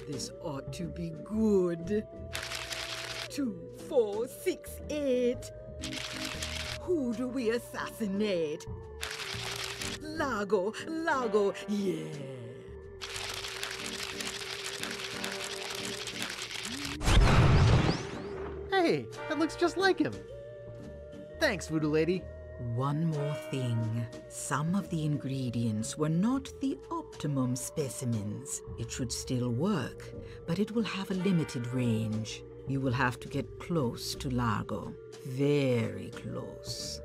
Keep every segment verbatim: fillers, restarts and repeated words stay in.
This ought to be good. Two, four, six, eight. Who do we assassinate? Largo, Largo, yeah. Hey, that looks just like him. Thanks, Voodoo Lady. One more thing. Some of the ingredients were not the optimum specimens. It should still work, but it will have a limited range. You will have to get close to Largo. Very close.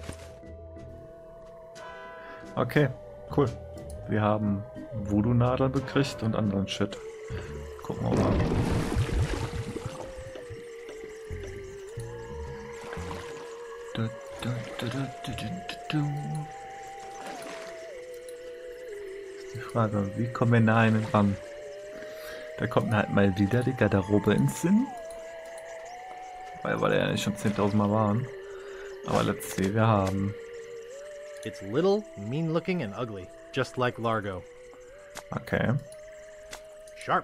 Okay, cool. Wir haben Voodoo-Nadeln gekriegt und anderen Shit. Gucken wir mal. Du, du, du, du, du, du, du. Ist die Frage, wie kommen wir nah an den ran? Da kommt mir halt mal wieder die Garderobe ins Sinn. Weil, weil er ja nicht schon zehntausend Mal waren. Aber let's see, wir haben... It's little, mean-looking, and ugly, just like Largo. Okay. Sharp.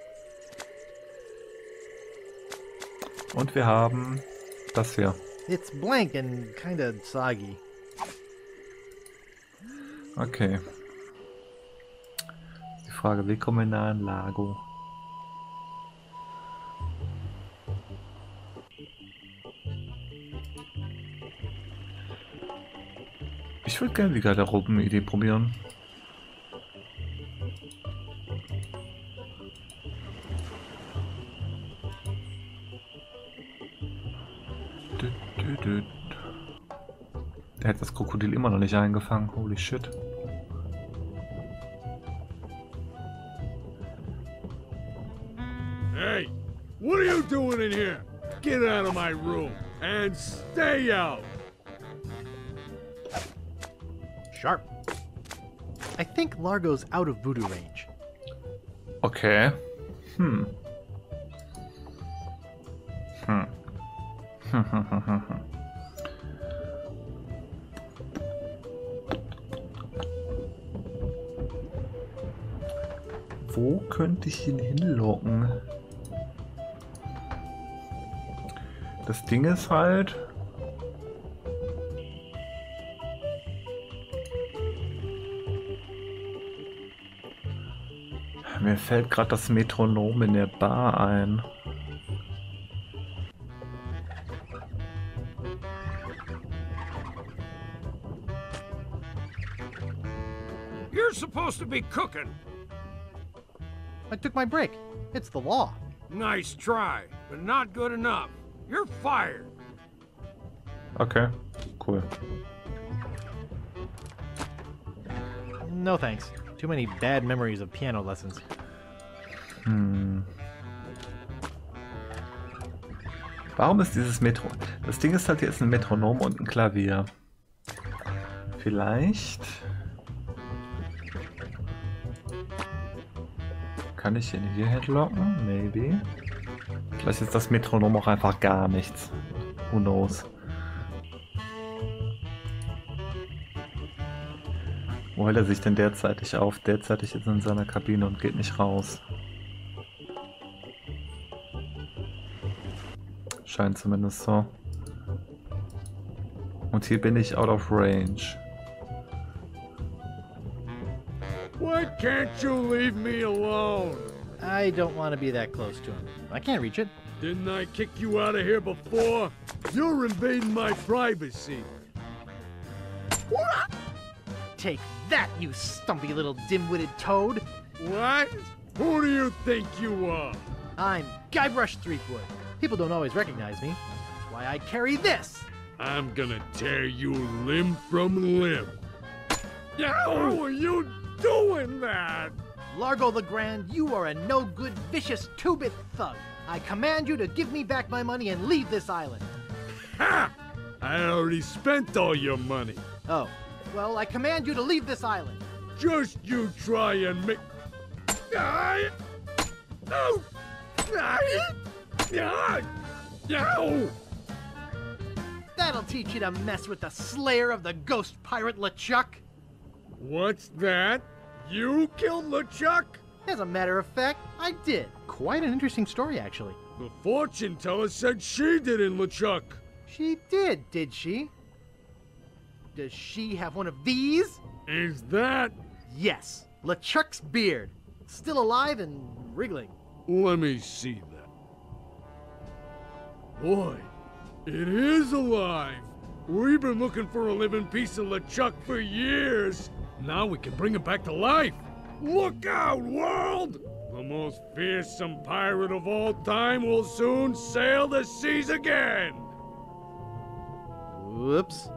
Und wir haben das hier. It's blank and kinda soggy. Okay. Die Frage, wie kommen wir nah an Largo? Ich würde gerne die Garderoben-Idee probieren. Der hat das Krokodil immer noch nicht eingefangen. Holy shit. Hey, what are you doing in here? Get out of my room and stay out. Sharp. I think Largo's out of voodoo range. Okay. Hm. Hm. Hm, hm, hm, hm, hm. Wo könnte ich ihn hinlocken? Das Ding ist halt... Mir fällt gerade das Metronom in der Bar ein. You're supposed to be cooking. I took my break. It's the law. Nice try, but not good enough. You're fired. Okay, cool. No thanks. Too many bad memories of piano lessons. Hm. Warum ist dieses Metro... Das Ding ist halt, hier ist ein Metronom und ein Klavier. Vielleicht... Kann ich ihn hier hinlocken? Maybe. Vielleicht ist das Metronom auch einfach gar nichts. Who knows? Wo hält er sich denn derzeitig auf? Derzeitig ist er in seiner Kabine und geht nicht raus. Scheint zumindest so. Und hier bin ich out of range. Why can't you leave me alone? I don't want to be that close to him. I can't reach it. Didn't I kick you out of here before? You're invading my privacy. What? Take that, you stumpy little dim-witted toad! What? Who do you think you are? I'm Guybrush Threepwood. People don't always recognize me. Why, I carry this! I'm gonna tear you limb from limb. How are you doing that? Largo the Grand, you are a no-good, vicious two-bit thug. I command you to give me back my money and leave this island. Ha! I already spent all your money. Oh, well, I command you to leave this island. Just you try and make... I... Oh! I... I... No! That'll teach you to mess with the slayer of the ghost pirate LeChuck. What's that? You killed LeChuck? As a matter of fact, I did. Quite an interesting story, actually. The fortune teller said she did in LeChuck. She did, did she? Does she have one of these? Is that? Yes, LeChuck's beard. Still alive and wriggling. Let me see that. Boy, it is alive. We've been looking for a living piece of LeChuck for years. Now we can bring it back to life. Look out, world! The most fearsome pirate of all time will soon sail the seas again. Whoops.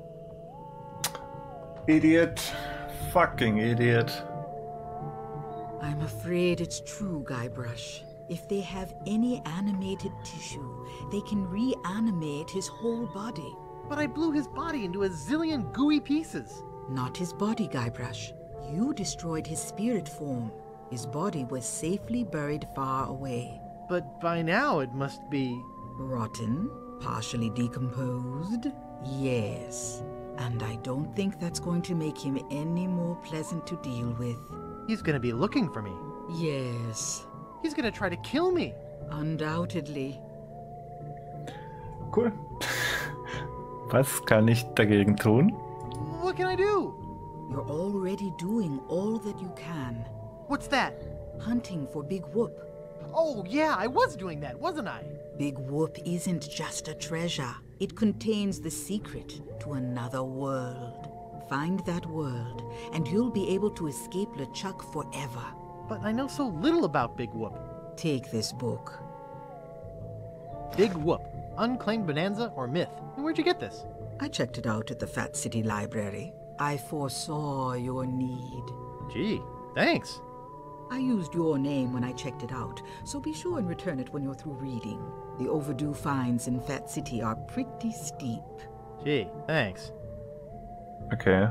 Idiot. Fucking idiot. I'm afraid it's true, Guybrush. If they have any animated tissue, they can reanimate his whole body. But I blew his body into a zillion gooey pieces. Not his body, Guybrush. You destroyed his spirit form. His body was safely buried far away. But by now it must be... Rotten? Partially decomposed? Yes. And I don't think that's going to make him any more pleasant to deal with. He's gonna be looking for me. Yes. He's gonna try to kill me. Undoubtedly. Cool. Was kann ich dagegen tun? What can I do? You're already doing all that you can. What's that? Hunting for Big Whoop. Oh, yeah, I was doing that, wasn't I? Big Whoop isn't just a treasure. It contains the secret to another world. Find that world, and you'll be able to escape LeChuck forever. But I know so little about Big Whoop. Take this book. Big Whoop, Unclaimed Bonanza or Myth. Where'd you get this? I checked it out at the Fat City Library. I foresaw your need. Gee, thanks. I used your name when I checked it out, so be sure and return it when you're through reading. The overdue fines in Fat City are pretty steep. Gee, thanks. Okay.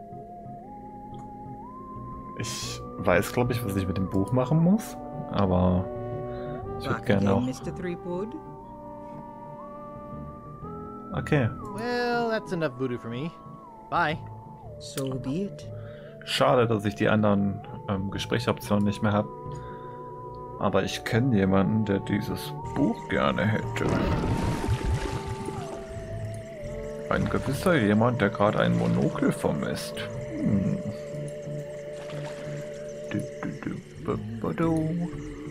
Ich weiß, glaube ich, was ich mit dem Buch machen muss, aber ich würde Back gerne again, auch... Mister Threepwood. Okay. Well, that's enough voodoo for me. Bye. So be it. Schade, dass ich die anderen ähm, Gesprächsoptionen nicht mehr habe. Aber ich kenne jemanden, der dieses Buch gerne hätte. Ein gewisser jemand, der gerade ein Monokel vermisst. Hm. Du, du, du, bu, bu, du.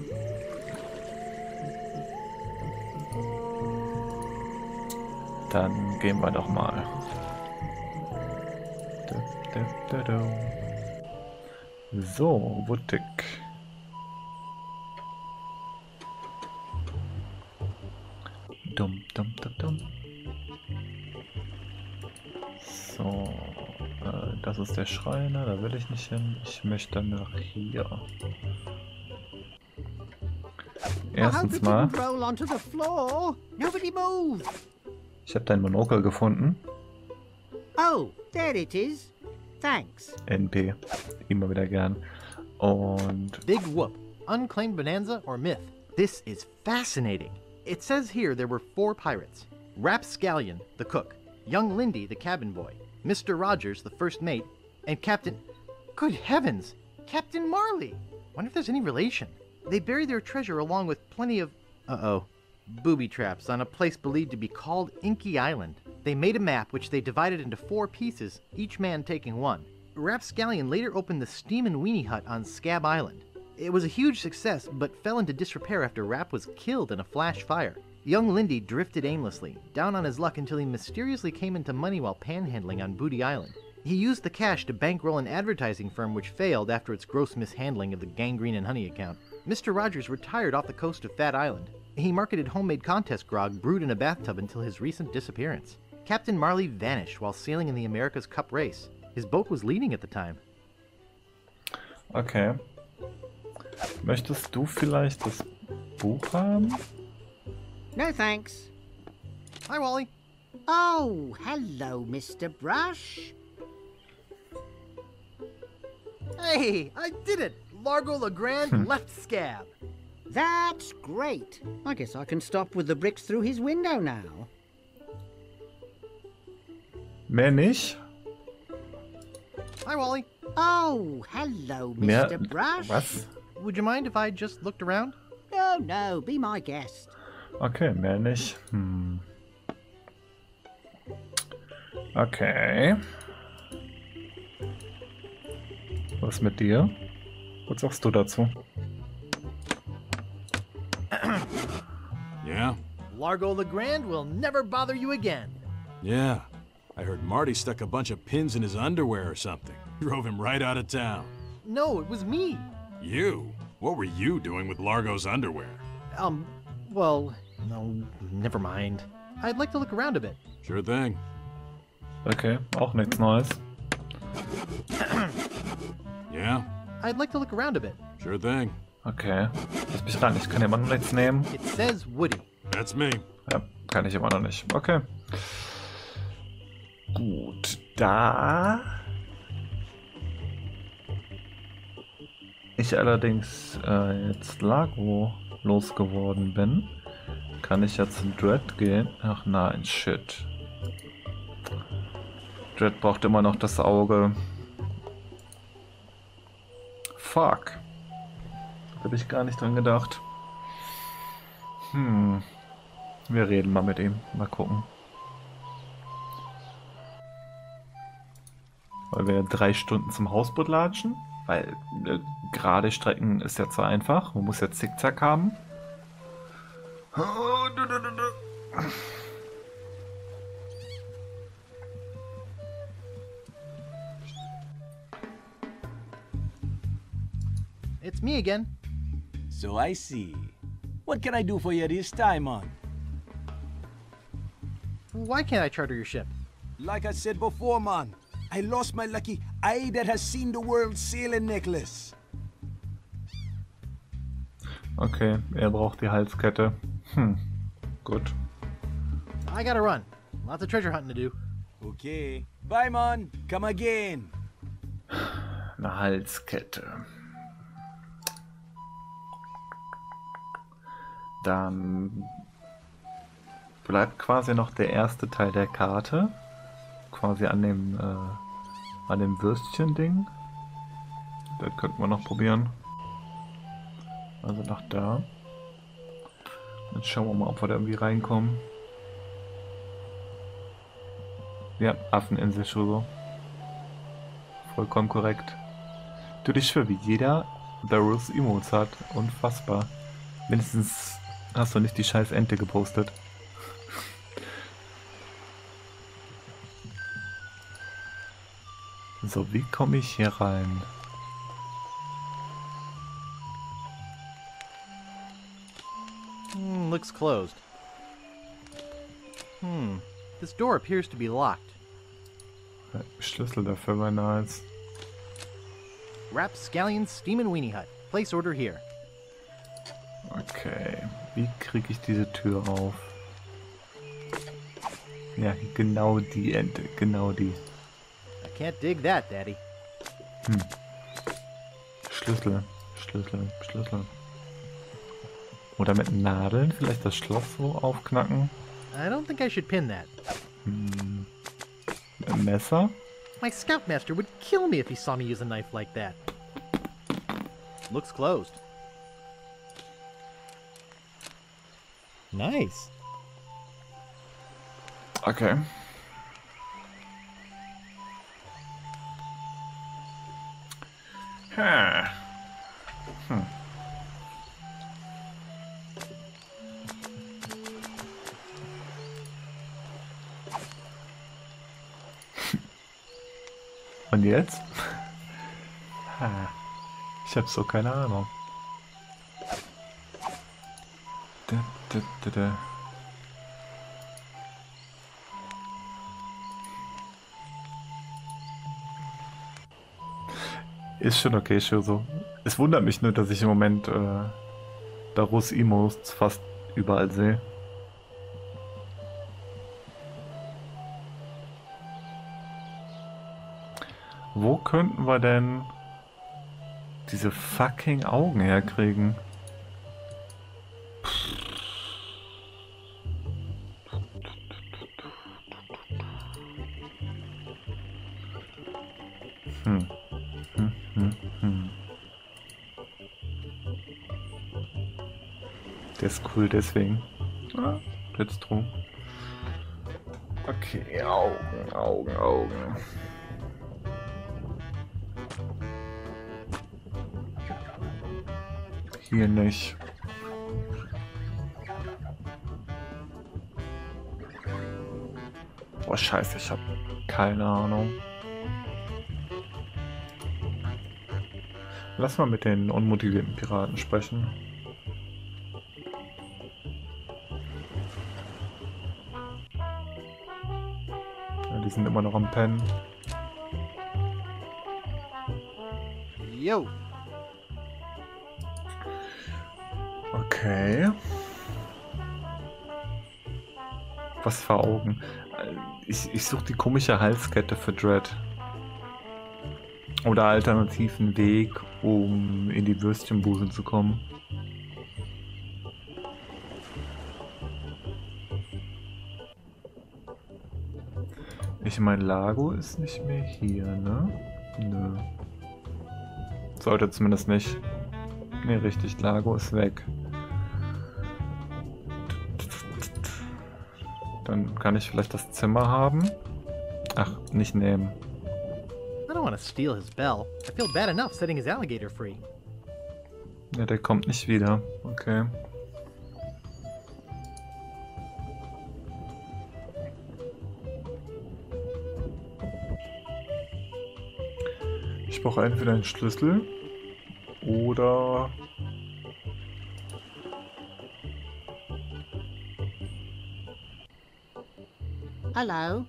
Dann gehen wir doch mal. Du, du, du, du. So, Wuttig. Dumm, dumm, dumm, dumm. So, äh, das ist der Schreiner, da will ich nicht hin. Ich möchte nach hier. Erstens mal, Roll onto the floor. Nobody move. ich habe dein Monokel gefunden. Oh, there it is. Thanks. N P, immer wieder gern. Und Big Whoop, Unclaimed Bonanza or Myth. This is fascinating. It says here there were four pirates. Rapscallion, the cook, young Lindy, the cabin boy, Mister Rogers, the first mate, and Captain... Good heavens! Captain Marley! Wonder if there's any relation. They buried their treasure along with plenty of... Uh-oh. Booby traps on a place believed to be called Inky Island. They made a map which they divided into four pieces, each man taking one. Rapscallion later opened the Steam and Weenie Hut on Scab Island. It was a huge success, but fell into disrepair after Rap was killed in a flash fire. Young Lindy drifted aimlessly, down on his luck until he mysteriously came into money while panhandling on Booty Island. He used the cash to bankroll an advertising firm which failed after its gross mishandling of the Gangrene and Honey account. Mister Rogers retired off the coast of Fat Island. He marketed homemade contest grog brewed in a bathtub until his recent disappearance. Captain Marley vanished while sailing in the America's Cup race. His boat was leading at the time. okay. Möchtest du vielleicht das Buch haben? No thanks. Hi, Wally. Oh, hello, Mister Brush. Hey, I did it! Largo LeGrand left Scab. That's great. I guess I can stop with the bricks through his window now. Mehr nicht? Hi, Wally. Oh, hello, Mehr... Mister Brush. Was? Would you mind if I just looked around? No, no, be my guest. Okay, mehr nicht. Hm. Okay. Was mit dir? Was sagst du dazu? Yeah? Largo Legrand will never bother you again. Yeah. I heard Marty stuck a bunch of pins in his underwear or something. Drove him right out of town. No, it was me. You? What were you doing with Largo's underwear? Um, well, no, never mind. I'd like to look around a bit. Sure thing. Okay, auch nichts Neues. Yeah? I'd like to look around a bit. Sure thing. Okay, lass mich ran, ich kann immer noch nichts nehmen. It says Woody. That's me. Ja, kann ich immer noch nicht. Okay. Gut, da ich allerdings äh, jetzt Largo losgeworden bin, kann ich ja zum Dread gehen. Ach nein, shit. Dread braucht immer noch das Auge. Fuck. Da habe ich gar nicht dran gedacht. Hm. Wir reden mal mit ihm. Mal gucken. Weil wir drei Stunden zum Hausboot latschen. Weil äh, gerade Strecken ist ja zu einfach. Man muss ja Zickzack haben. It's me again. So I see. What can I do for you this time, man? Why can't I charter your ship? Like I said before, man, I lost my lucky eye that has seen the world sailing necklace. Okay, er braucht die Halskette. Hm, gut. I gotta run. Lots of treasure hunting to do. Okay. Bye, man. Come again. Eine Halskette. Dann bleibt quasi noch der erste Teil der Karte. Quasi an dem, äh, an dem Würstchen-Ding. Das könnten wir noch probieren. Also nach da. Jetzt schauen wir mal, ob wir da irgendwie reinkommen. Ja, Affeninsel schon so. Vollkommen korrekt. Du dich für wie jeder Barrows Emotes hat. Unfassbar. Mindestens hast du nicht die scheiß Ente gepostet. So, wie komme ich hier rein? Hmm, looks closed. Hmm, this door appears to be locked. Schlüssel dafür wäre nice. Rapscallion Steam and Weenie Hut. Place order here. Okay, wie kriege ich diese Tür auf? Ja, genau die Ente, genau die. I can't dig that, Daddy. Hm. Schlüssel, Schlüssel, Schlüssel. Oder mit Nadeln vielleicht das Schloss so aufknacken? I don't think I should pin that. Hm. Ein Messer? My scoutmaster would kill me if he saw me use a knife like that. Looks closed. Nice. Okay. Hm. Hm. Und jetzt? Ich hab so keine Ahnung. Da, da, da, da. Ist schon okay, schon so. Es wundert mich nur, dass ich im Moment äh, Barrows Emotes fast überall sehe. Wo könnten wir denn diese fucking Augen herkriegen? Hm. Hm, hm, hm. Der ist cool deswegen. Ah, Blitzdruck. Okay, Augen, Augen, Augen. Hier nicht. Boah, scheiße, ich hab keine Ahnung. Lass mal mit den unmotivierten Piraten sprechen. Ja, die sind immer noch am Pennen. Yo. Okay. Was für Augen. Ich, ich suche die komische Halskette für Dread. Oder alternativen Weg, um in die Würstchenbude zu kommen. Ich meine, Lago ist nicht mehr hier, ne? Nö. Sollte zumindest nicht. Ne, richtig, Lago ist weg. Dann kann ich vielleicht das Zimmer haben. Ach, nicht nehmen. I don't want to steal his bell. I feel bad enough setting his alligator free. Ja, der kommt nicht wieder. Okay. Ich brauche entweder einen Schlüssel oder... Hello.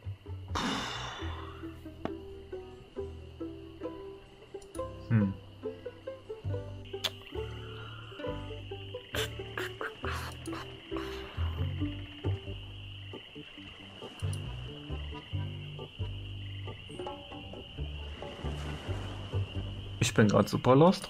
Hm. Ich bin gerade super lost.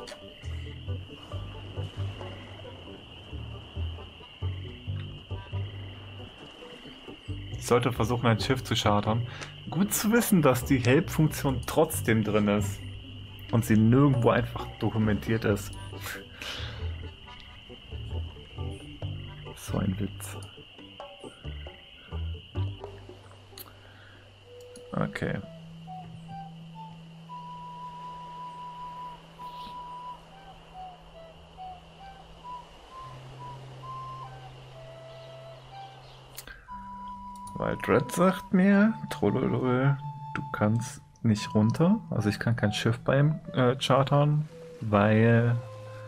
Ich sollte versuchen, ein Schiff zu chartern. Gut zu wissen, dass die Help-Funktion trotzdem drin ist. Und sie nirgendwo einfach dokumentiert ist. So ein Witz. Okay. Weil Dread sagt mir, Trollolol, du kannst nicht runter. Also ich kann kein Schiff beim äh, chartern, weil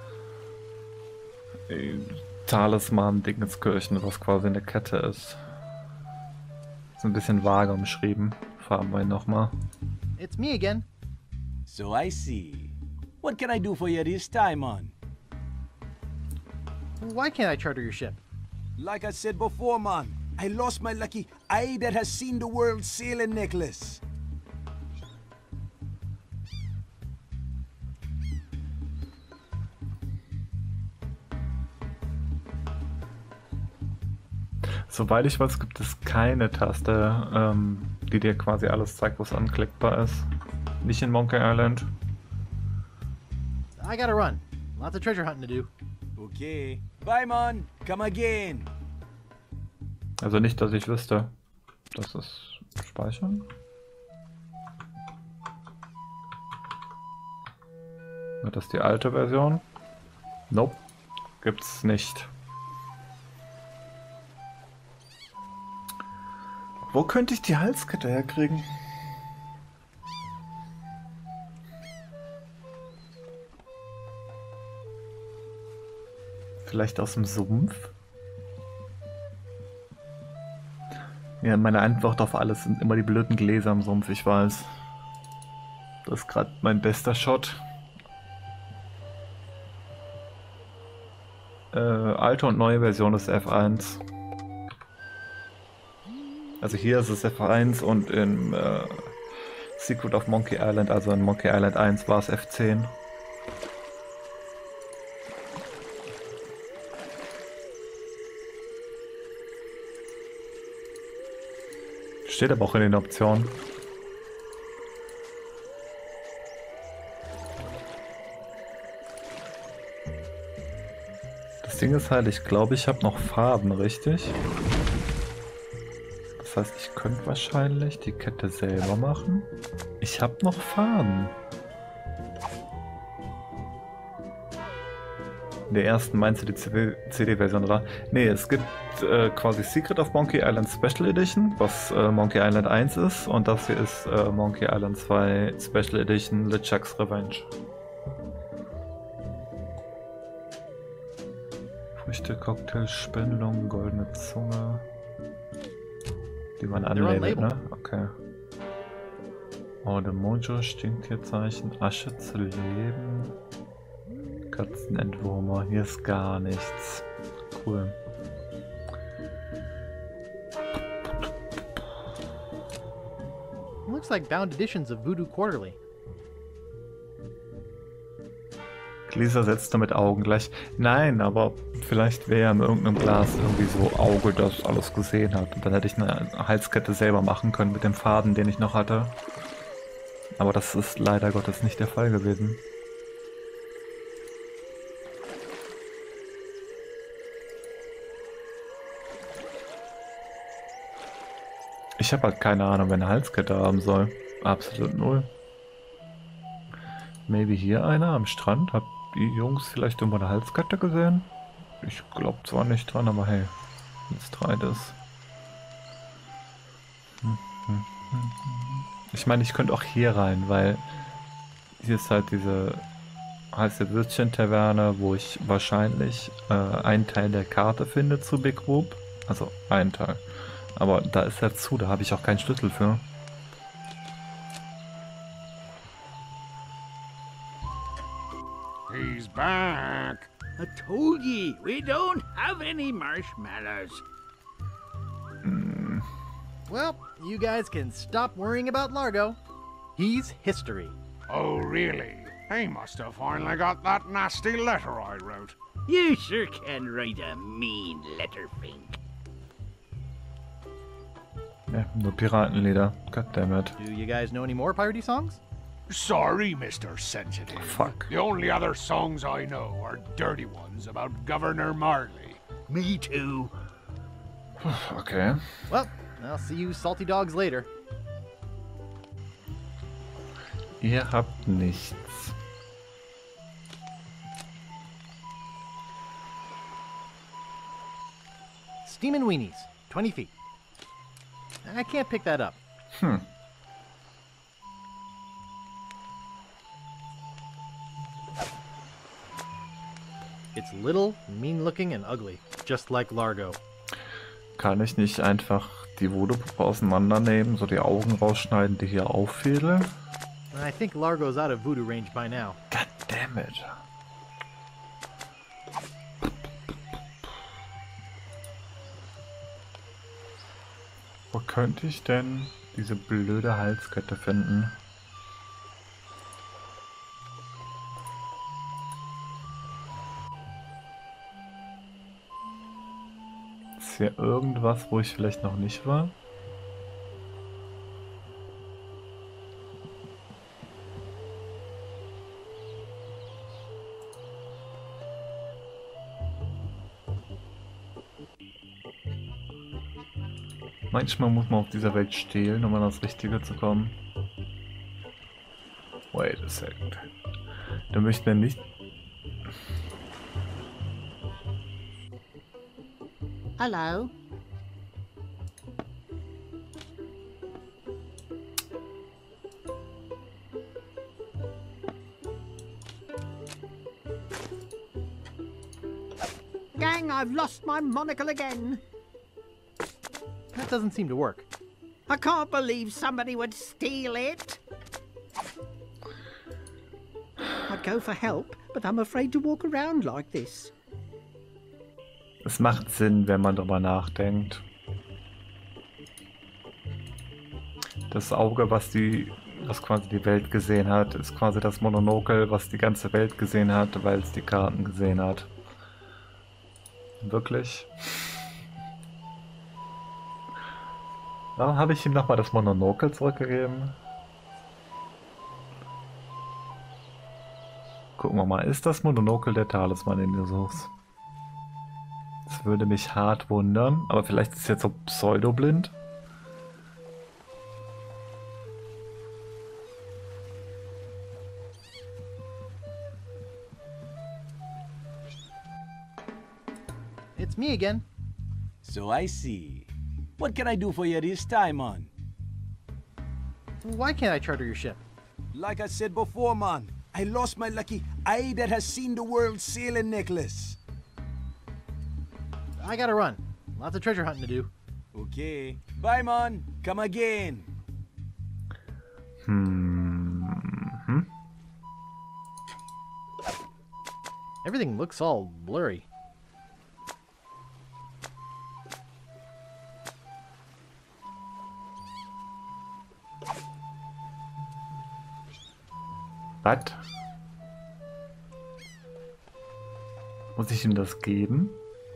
äh, Talisman Dingenskirchen, was quasi eine Kette ist. Ist ein bisschen vage umschrieben. Fahren wir nochmal. It's me again. So I see. What can I do for you this time, man? Why can't I charter your ship? Like I said before, man, I lost my lucky eye that has seen the world sailing necklace. Soweit ich weiß, gibt es keine Taste, ähm, die dir quasi alles zeigt, was anklickbar ist. Nicht in Monkey Island. I gotta run. Lots of treasure hunting to do. Okay. Bye, man. Come again. Also nicht, dass ich wüsste. Das ist Speichern. Ja, das ist die alte Version. Nope. Gibt's nicht. Wo könnte ich die Halskette herkriegen? Vielleicht aus dem Sumpf? Ja, meine Antwort auf alles sind immer die blöden Gläser im Sumpf, ich weiß. Das ist gerade mein bester Shot. Äh, alte und neue Version ist F eins. Also hier ist es F eins und in äh, Secret of Monkey Island, also in Monkey Island eins war es F zehn. Steht aber auch in den Optionen. Das Ding ist halt, ich glaube, ich habe noch Faden, richtig? Das heißt, ich könnte wahrscheinlich die Kette selber machen. Ich habe noch Faden. In der ersten meinst du die C D-Version, oder? Ne, es gibt äh, quasi Secret of Monkey Island Special Edition, was äh, Monkey Island eins ist, und das hier ist äh, Monkey Island zwei Special Edition LeChuck's Revenge. Früchte, Cocktail, Spendlung, goldene Zunge. Die waren unlabeled, ne? Okay. Oh, der Mojo, Stinktierzeichen, Asche zu leben. Katzenentwurmer, hier ist gar nichts. Cool. Looks like bound editions of Voodoo Quarterly. Gläser setzt damit Augen gleich. Nein, aber vielleicht wäre ja in irgendeinem Glas irgendwie so Auge, das alles gesehen hat. Und dann hätte ich eine Halskette selber machen können mit dem Faden, den ich noch hatte. Aber das ist leider Gottes nicht der Fall gewesen. Ich habe halt keine Ahnung, wer eine Halskette haben soll. Absolut null. Maybe hier einer am Strand? Habt die Jungs vielleicht irgendwo eine Halskette gesehen? Ich glaube zwar nicht dran, aber hey, let's try this. Ich meine, ich könnte auch hier rein, weil hier ist halt diese heiße Würstchen-Taverne, wo ich wahrscheinlich äh, einen Teil der Karte finde zu Big Whoop. Also einen Teil. Aber da ist er zu, da habe ich auch keinen Schlüssel für. He's back. I told ye, we don't have any marshmallows. Hm. Well, you guys can stop worrying about Largo. He's history. Oh, really? He must have finally got that nasty letter I wrote. You sure can write a mean letter, Fink. Ja, nur Piratenlieder. Goddammit. Do you guys know any more piratey songs? Sorry, Mister Sensitive. Fuck. The only other songs I know are dirty ones about Governor Marley. Me too. Okay. Well, I'll see you salty dogs later. Ihr habt nichts. Steamin' Weenies, twenty feet. I can't pick that up. Hm. It's little, mean-looking, and ugly, just like Largo. Kann ich nicht einfach die Voodoo-Puppe auseinandernehmen, so die Augen rausschneiden, die hier auffädeln? I think Largo's out of voodoo range by now. God damn it. Wo könnte ich denn diese blöde Halskette finden? Ist hier irgendwas, wo ich vielleicht noch nicht war? Manchmal muss man auf dieser Welt stehlen, um an das Richtige zu kommen. Wait a second. Da möchten wir nicht... Hello. Gang, I've lost my monocle again. That doesn't seem to work. I can't believe somebody would steal it. I'd go for help, but I'm afraid to walk around like this. Es macht Sinn, wenn man darüber nachdenkt. Das Auge, was die, was quasi die Welt gesehen hat, ist quasi das Mononokel, was die ganze Welt gesehen hat, weil es die Karten gesehen hat. Wirklich? Warum habe ich ihm nochmal das Mononokel zurückgegeben? Gucken wir mal, ist das Mononokel der Talisman, den du suchst? Das würde mich hart wundern, aber vielleicht ist es jetzt so pseudoblind. It's me again. So I see. What can I do for you this time, man? Why can't I charter your ship? Like I said before, man, I lost my lucky eye that has seen the world sailing necklace. I gotta run. Lots of treasure hunting to do. Okay. Bye, man. Come again. Hmm. hmm. Everything looks all blurry. Was? Muss ich ihm das geben?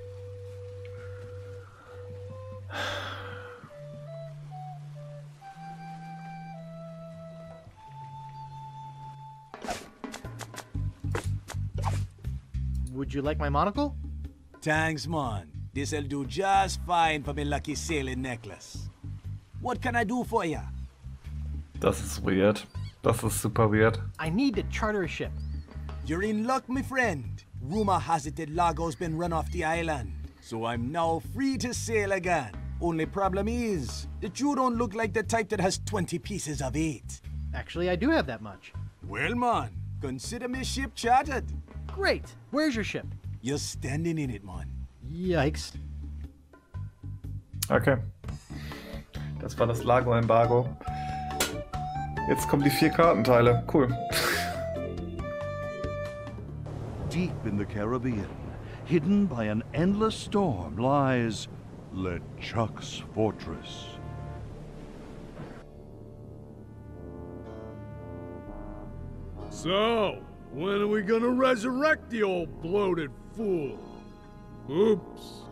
Would you like my monocle? Thanks, man. This'll do just fine for my lucky sailing necklace. What can I do for ya? Das ist weird. Das ist super weird. I need to charter a ship. You're in luck, my friend. Rumor has it that Lago's been run off the island, so I'm now free to sail again. Only problem is that you don't look like the type that has twenty pieces of eight. Actually, I do have that much. Well, man, consider me ship chartered. Great. Where's your ship? You're standing in it, man. Yikes. Okay. Das war das Lago-Embargo. Jetzt kommen die vier Kartenteile. Cool. Deep in the Caribbean, hidden by an endless storm, lies LeChuck's fortress. So, when are we gonna resurrect the old bloated fool? Oops.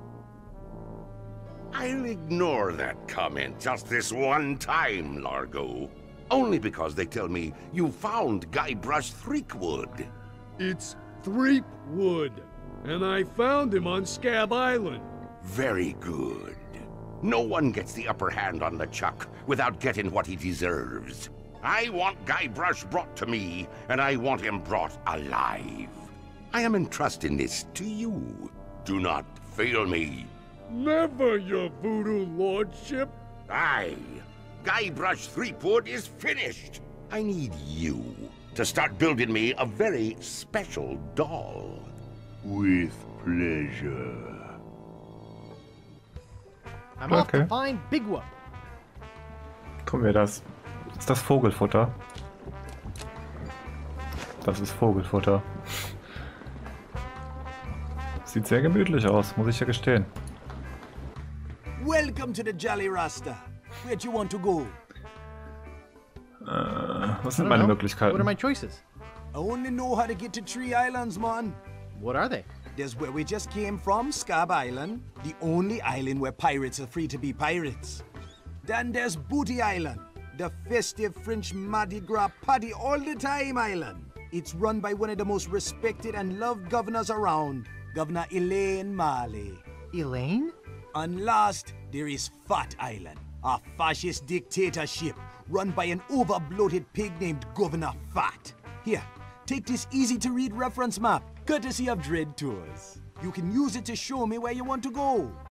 I'll ignore that comment just this one time, Largo. Only because they tell me you found Guybrush Threepwood. It's Threepwood, and I found him on Scab Island. Very good. No one gets the upper hand on LeChuck without getting what he deserves. I want Guybrush brought to me, and I want him brought alive. I am entrusting this to you. Do not fail me. Never, your voodoo lordship. Aye. Guybrush Threepwood is finished. I need you to start building me a very special doll. With pleasure. I'm off to Okay. find Big Whoop. Gucken wir das. Ist das Vogelfutter? Das ist Vogelfutter. Sieht sehr gemütlich aus, muss ich ja gestehen. Welcome to the Jolly Rasta. Where do you want to go? Äh, was I sind don't meine know. Möglichkeiten? What are my choices? I only know how to get to Tree Islands, man. What are they? There's where we just came from, Scab Island, the only island where pirates are free to be pirates. Then there's Booty Island, the festive French Mardi Gras party all the time island. It's run by one of the most respected and loved governors around, Governor Elaine Marley. Elaine? And last, there is Fat Island, a fascist dictatorship run by an over-bloated pig named Governor Fat. Here, take this easy-to-read reference map, courtesy of Dread Tours. You can use it to show me where you want to go.